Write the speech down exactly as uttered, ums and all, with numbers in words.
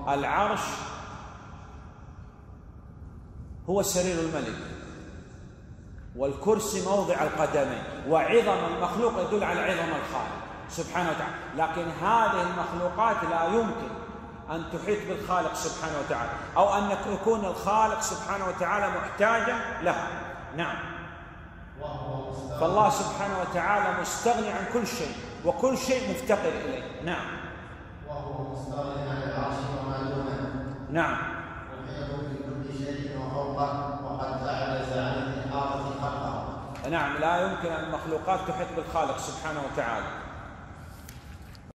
العرش هو سرير الملك، والكرسي موضع القدمين، وعظم المخلوق يدل على عظم الخالق سبحانه وتعالى. لكن هذه المخلوقات لا يمكن أن تحيط بالخالق سبحانه وتعالى، أو أن يكون الخالق سبحانه وتعالى محتاجا لها. نعم. فالله سبحانه وتعالى مستغني عن كل شيء، وكل شيء مفتقر إليه. نعم. وهو مستغني عن العرش وما دونه. نعم. محيط بكل شيء وفوقه، وقد تعجز عن الإحاطة خلقه. نعم، لا يمكن أن المخلوقات تحيط بالخالق سبحانه وتعالى.